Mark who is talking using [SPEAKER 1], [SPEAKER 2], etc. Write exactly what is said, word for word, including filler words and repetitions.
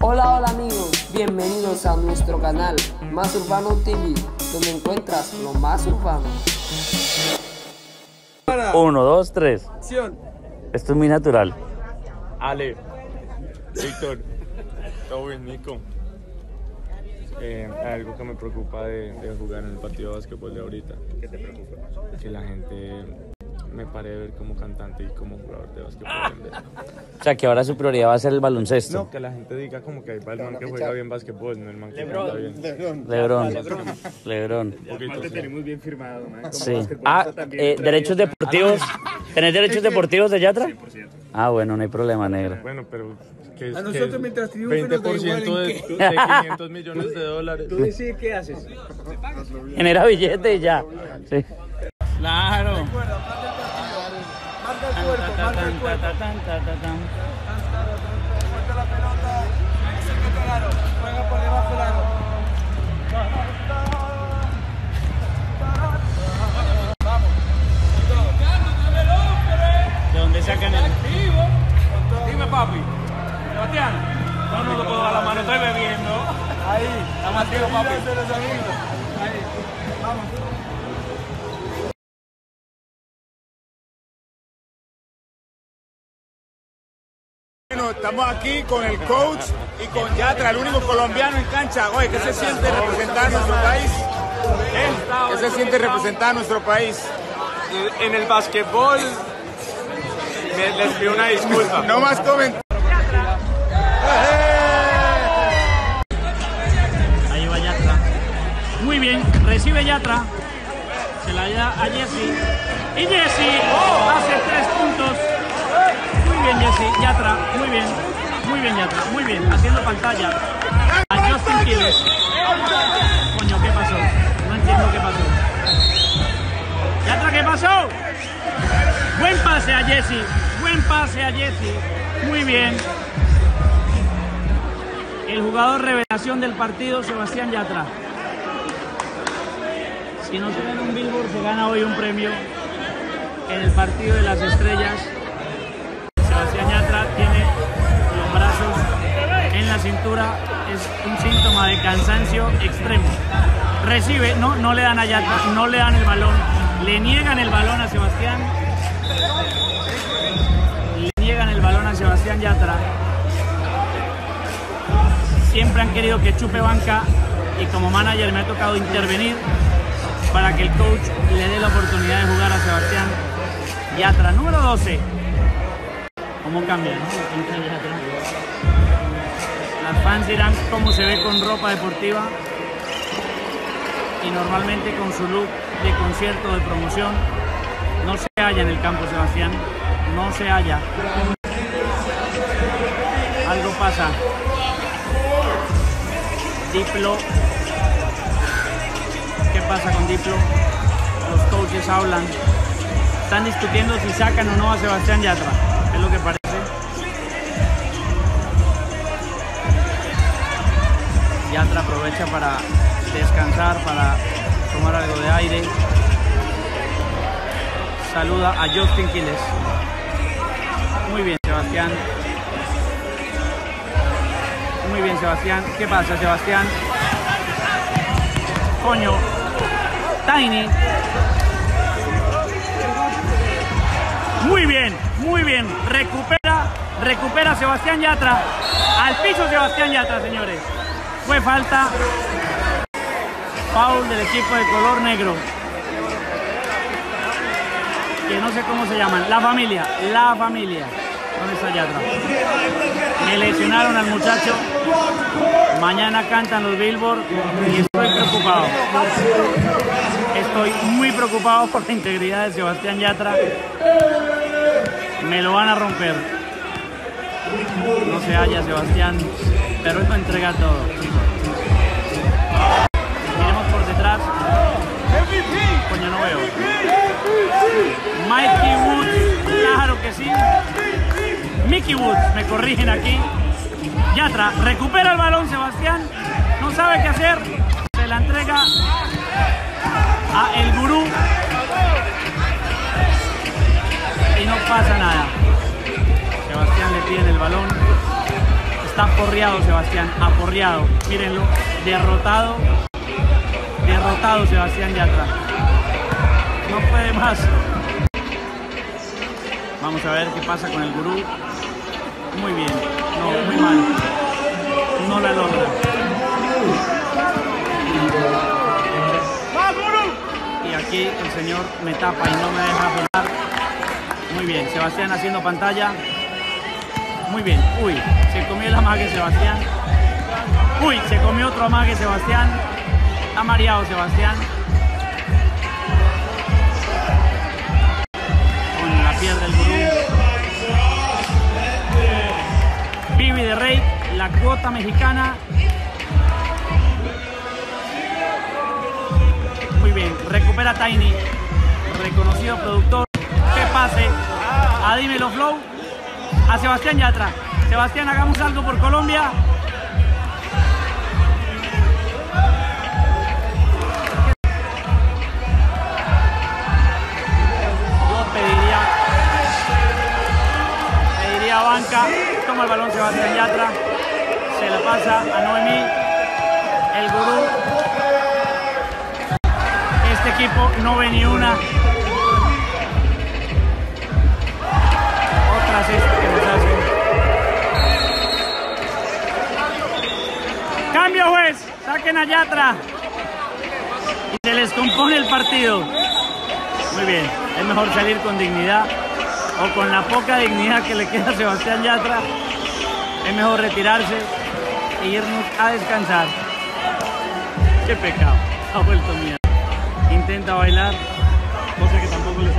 [SPEAKER 1] Hola, hola amigos, bienvenidos a nuestro canal Más Urbano T V, donde encuentras lo más urbano.
[SPEAKER 2] Uno, dos, tres.
[SPEAKER 3] Acción.
[SPEAKER 2] Esto es muy natural.
[SPEAKER 3] Ale, Víctor, todo bien, Nico. Eh, hay algo que me preocupa de, de jugar en el partido de básquetbol de ahorita. ¿Qué te preocupa? Que la gente me pare de ver como cantante y como jugador de básquetbol.
[SPEAKER 2] O sea, que ahora su prioridad va a ser el baloncesto.
[SPEAKER 3] No, que la gente diga como que hay el man que juega bien básquetbol, no el man que canta bien.
[SPEAKER 2] Lebrón. Lebrón.
[SPEAKER 3] Poquito, sí.
[SPEAKER 4] Tenemos bien firmado, man.
[SPEAKER 2] Sí. Ah, eh, derechos deportivos. ¿Tenés derechos deportivos de Yatra? Ah, bueno, no hay problema, negro.
[SPEAKER 3] Bueno, pero que es
[SPEAKER 4] A nosotros
[SPEAKER 3] que
[SPEAKER 4] mientras triunfe
[SPEAKER 3] veinte
[SPEAKER 4] nos da
[SPEAKER 3] por
[SPEAKER 4] igual
[SPEAKER 3] ciento de,
[SPEAKER 4] en qué.
[SPEAKER 3] de quinientos millones de dólares.
[SPEAKER 4] Tú decides qué haces.
[SPEAKER 2] Genera billete y ya. Sí. Claro.
[SPEAKER 4] Marca el cuerpo, marca el cuerpo. Suelta la pelota, acércate al aro, juega por debajo del aro. Vamos.
[SPEAKER 2] ¿De dónde sacan el...?
[SPEAKER 5] Dime, papi. Sebastián. No, no lo puedo dar la mano, estoy bebiendo.
[SPEAKER 4] Ahí.
[SPEAKER 5] Estamos activos, papi.
[SPEAKER 4] Cuídense los amigos. Ahí. Vamos.
[SPEAKER 6] Bueno, estamos aquí con el coach y con Yatra, el único colombiano en cancha. Oye, ¿qué se siente representar a nuestro país? ¿Qué se siente representar a nuestro país?
[SPEAKER 5] En el básquetbol me, les pido una disculpa.
[SPEAKER 6] No más comentarios.
[SPEAKER 7] Ahí va Yatra. Muy bien, recibe Yatra. Se la da a Jesse. Y Jesse hace tres puntos. Muy bien, Jesse. Yatra, muy bien. Muy bien, Yatra. Muy bien. Haciendo pantalla a Justin Quiles. Coño, ¿qué pasó? No entiendo qué pasó. Yatra, ¿qué pasó? Buen pase a Jesse. Buen pase a Jesse. Muy bien. El jugador revelación del partido, Sebastián Yatra. Si no se gana un Billboard, se gana hoy un premio en el partido de las estrellas. Sebastián Yatra tiene los brazos en la cintura, es un síntoma de cansancio extremo. Recibe, no, no le dan a Yatra, no le dan el balón, le niegan el balón a Sebastián. Le niegan el balón a Sebastián Yatra. Siempre han querido que chupe banca y como manager me ha tocado intervenir para que el coach le dé la oportunidad de jugar a Sebastián Yatra. Número doce. ¿Cómo cambia, no? Las fans dirán cómo se ve con ropa deportiva y normalmente con su look de concierto de promoción. No se halla en el campo Sebastián, no se halla. Algo pasa. Diplo. ¿Qué pasa con Diplo? Los coaches hablan. Están discutiendo si sacan o no a Sebastián Yatra. Es lo que parece. Yatra aprovecha para descansar, para tomar algo de aire. Saluda a Justin Quiles. Muy bien, Sebastián. Muy bien, Sebastián. ¿Qué pasa, Sebastián? Coño. Tiny. Muy bien, muy bien. Recupera, recupera Sebastián Yatra. Al piso Sebastián Yatra, señores. Fue falta. Foul del equipo de color negro. Que no sé cómo se llaman. La familia, la familia. ¿Dónde está Yatra? Me lesionaron al muchacho. Mañana cantan los Billboard y estoy preocupado. Estoy muy preocupado por la integridad de Sebastián Yatra. Me lo van a romper. No se halla Sebastián, pero esto entrega todo. Miremos por detrás. Coño, no veo. Mikey Woods, claro que sí. Mickey Woods, me corrigen aquí. Yatra recupera el balón, Sebastián. No sabe qué hacer. Se la entrega a el gurú. Y no pasa nada. Sebastián le pide el balón. Está aporreado Sebastián, aporreado. Mírenlo, derrotado. Derrotado Sebastián Yatra. No puede más. Vamos a ver qué pasa con el gurú. Muy bien. No, muy mal. No la logra. Y aquí el señor me tapa y no me deja volar. Muy bien, Sebastián haciendo pantalla. Muy bien. Uy, se comió el amague Sebastián. Uy, se comió otro amague Sebastián. Ha mareado Sebastián. Con la pierna del gurú. Vivi de Rey, la cuota mexicana. Muy bien, recupera Tiny. Reconocido productor. Que pase a Dímelo Flow. A Sebastián Yatra. Sebastián, hagamos algo por Colombia. Yo pediría, pediría banca. Toma el balón Sebastián Yatra. Se la pasa a Noemí. El gurú. Este equipo no ve ni una. Otras es que nos hacen. Cambio, juez. Saquen a Yatra. Y se les compone el partido. Muy bien. Es mejor salir con dignidad. O con la poca dignidad que le queda a Sebastián Yatra. Es mejor retirarse e irnos a descansar. Qué pecado. Ha vuelto mierda. Intenta bailar. Cosa que tampoco le